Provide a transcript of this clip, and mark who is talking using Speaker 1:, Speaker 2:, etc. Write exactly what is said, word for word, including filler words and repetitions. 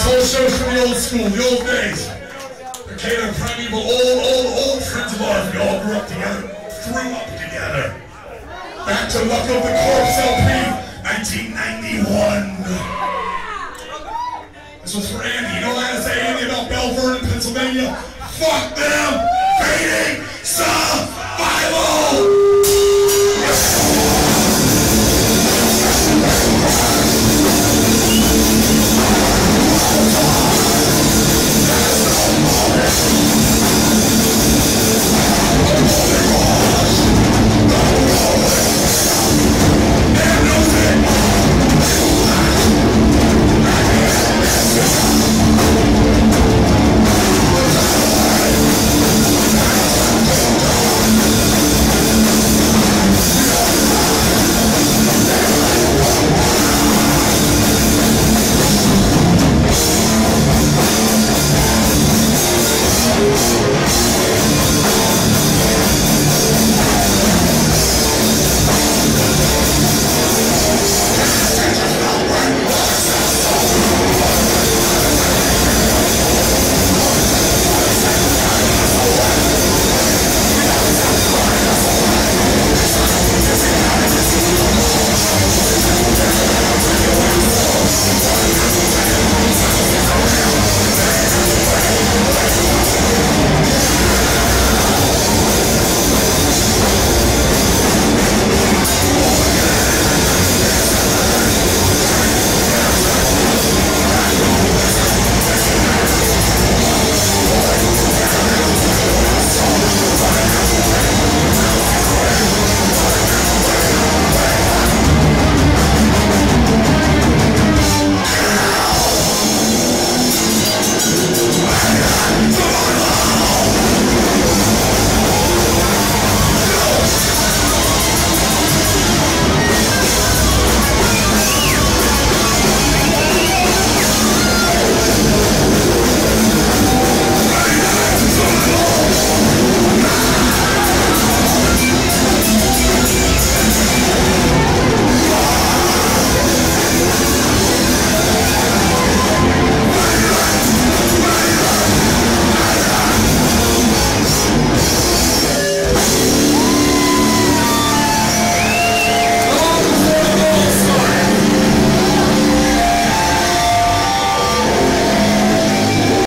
Speaker 1: whole show's from the old school, the old days. Okay, they're primeval, old, old, old friends of ours. We all grew up together, grew up together. Back to Luck of the Corpse L P, nineteen ninety-one. This was for Andy. You know what I had to say, Andy, about Belle Vernon, Pennsylvania? Fuck them! Fading survival!